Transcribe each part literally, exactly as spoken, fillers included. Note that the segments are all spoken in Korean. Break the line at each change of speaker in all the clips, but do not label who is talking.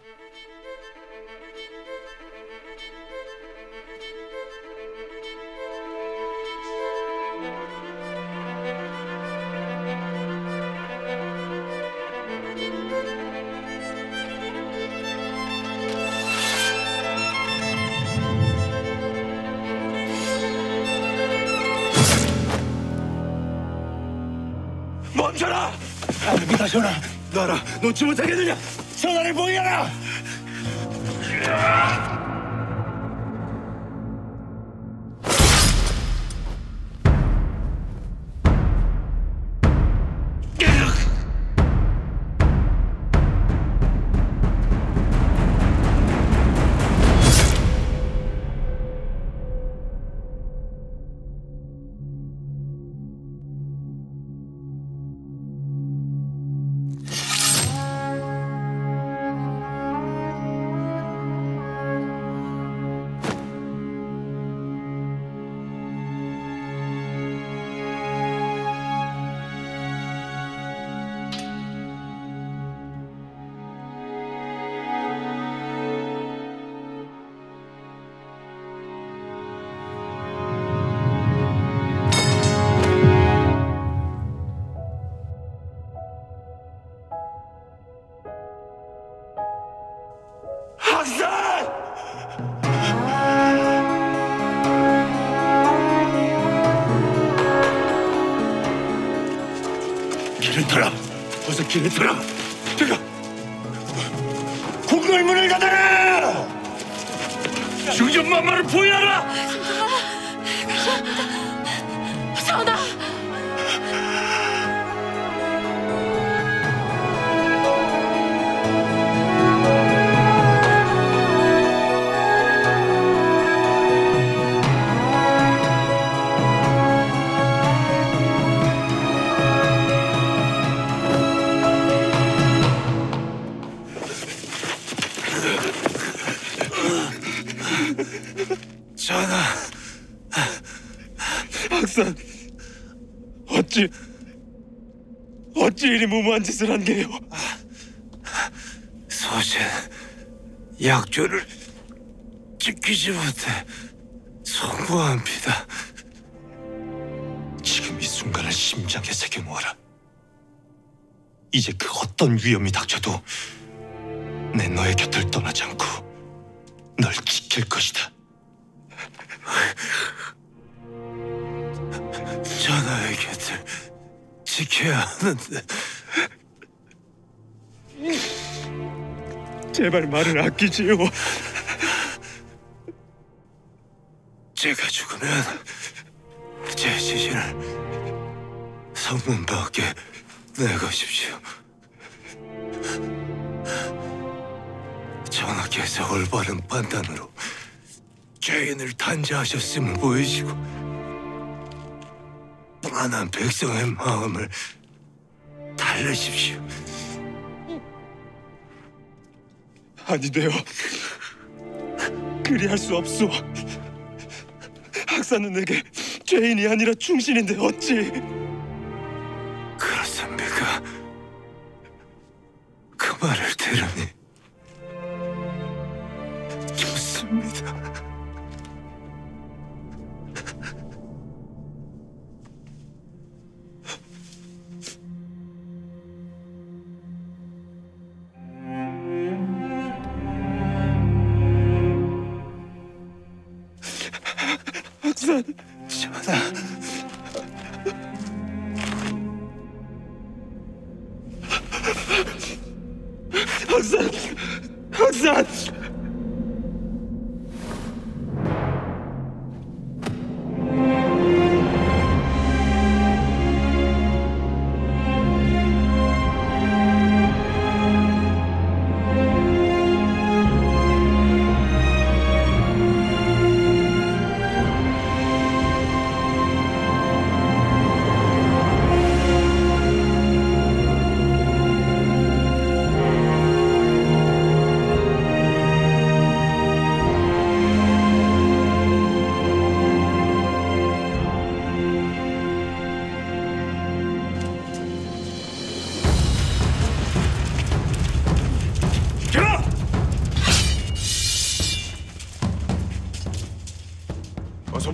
멈춰라! 아닙니다, 전하. 놔라. 놓지 못하겠느냐? 전하를 보이하라! 길을 터라! 어서 길을 터라! 들어! 국룰문을 닫아라! 중전만마를 포위하라!
전하!
전하, 학산, 어찌 어찌 이리 무모한 짓을 한 게요? 소신, 약조를 지키지 못해 송구합니다. 지금 이 순간을 심장에 새겨 놓아라. 이제 그 어떤 위험이 닥쳐도 내 너의 곁을 떠나지 않고 널 지킬 것이다. 전하의 곁을 지켜야 하는데 제발 말을 아끼지요. 제가 죽으면 제 시신을 성문 밖에 내가십시오. 전하께서 올바른 판단으로 죄인을 단죄하셨음을 보이시고 뻔한 백성의 마음을 달래십시오. 아니 돼요. 그리할 수 없소. 학사는 내게 죄인이 아니라 충신인데 어찌? 그렇습니까? 그 말을 들으니 좋습니다. 학산, 전하. 학산, 학산.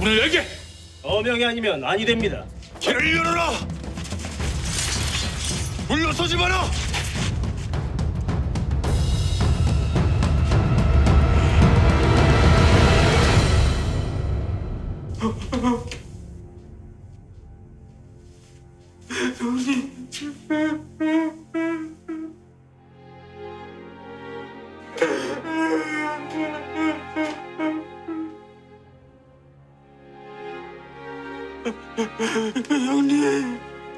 문을 열게!
어명이 아니면 아니 됩니다.
길을 열어라! 물러서지 마라!
형님. 형님.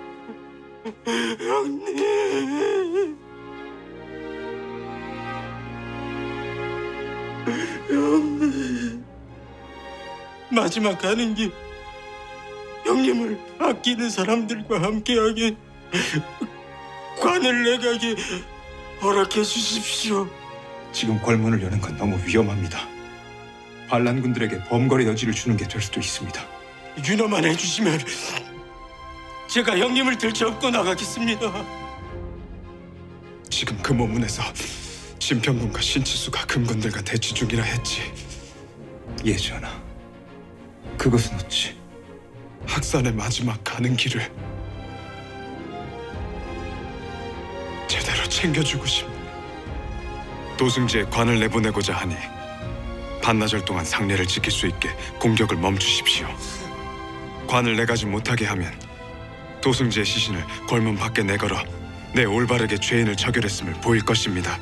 형님. 형님. 마지막 가는 길 형님을 아끼는 사람들과 함께하게 관을 내가게 허락해 주십시오.
지금 골문을 여는 건 너무 위험합니다. 반란군들에게 범거래 여지를 주는 게 될 수도 있습니다.
윤허만 해주시면 제가 형님을 들쳐업고 나가겠습니다.
지금 금호문에서 진평군과 신치수가 금군들과 대치 중이라 했지. 예전아, 그것은 어찌 학산의 마지막 가는 길을 제대로 챙겨주고 싶네. 도승지에 관을 내보내고자 하니 반나절 동안 상례를 지킬 수 있게 공격을 멈추십시오. 관을 내가지 못하게 하면 도승지의 시신을 골문 밖에 내걸어 내 올바르게 죄인을 처결했음을 보일 것입니다.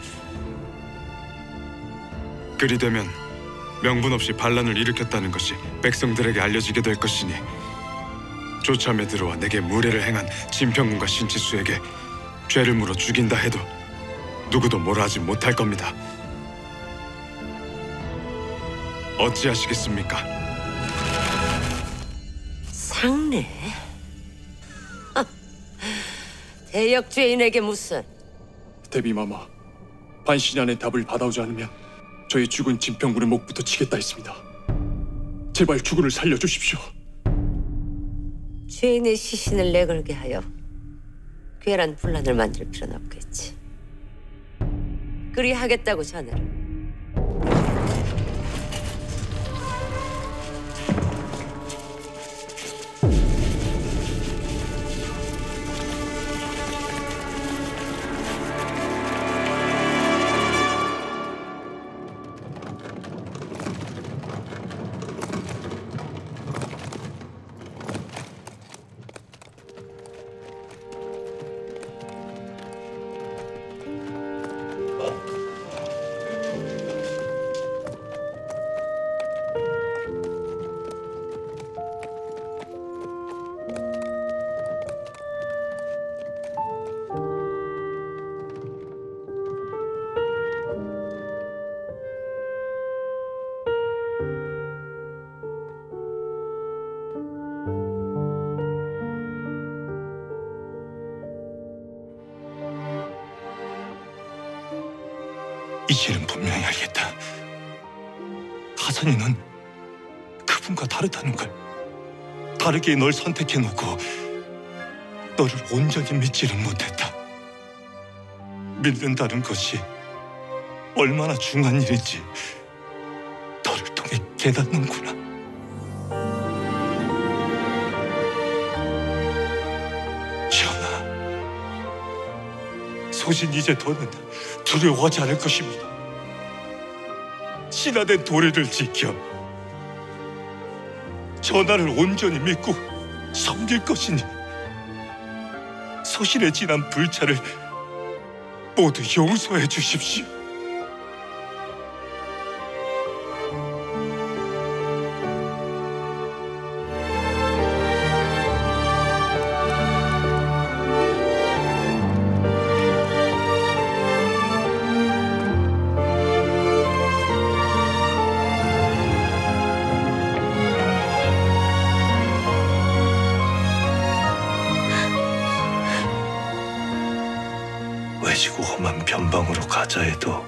그리 되면 명분 없이 반란을 일으켰다는 것이 백성들에게 알려지게 될 것이니 조참에 들어와 내게 무례를 행한 진평군과 신치수에게 죄를 물어 죽인다 해도 누구도 뭐라 하지 못할 겁니다. 어찌하시겠습니까?
상례? 대역 죄인에게 무슨?
대비마마, 반신 안에 답을 받아오지 않으면 저희 죽은 진평군의 목부터 치겠다 했습니다. 제발 죽은을 살려주십시오.
죄인의 시신을 내걸게 하여 괴란 분란을 만들 필요는 없겠지. 그리 하겠다고 전해라.
이제는 분명히 알겠다. 하산이 넌 그분과 다르다는 걸, 다르게 널 선택해놓고 너를 온전히 믿지는 못했다. 믿는다는 것이 얼마나 중요한 일인지 너를 통해 깨닫는구나. 전하, 소신 이제 더는 두려워하지 않을 것입니다. 신하된 도리를 지켜 전하를 온전히 믿고 섬길 것이니 소신에 지난 불찰을 모두 용서해 주십시오. 외지고 험한 변방으로 가자 해도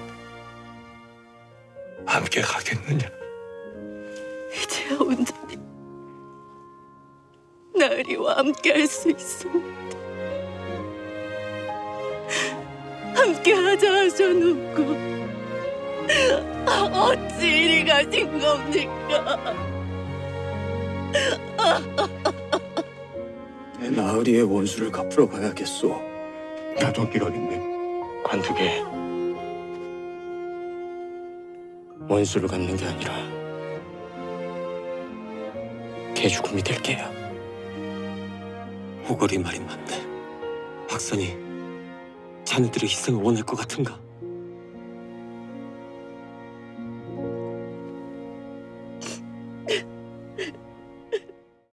함께 가겠느냐?
이제야 온전히 나으리와 함께 할 수 있습니다. 함께 하자 하셔놓고 어찌 이리 가신 겁니까?
내 나으리의 원수를 갚으러 가야겠소.
나도 함께 가겠네.
관두게. 원수를 갚는 게 아니라 개 죽음이 될 게야.
호걸이 말이 맞네. 박선이 자네들의 희생을 원할 것 같은가?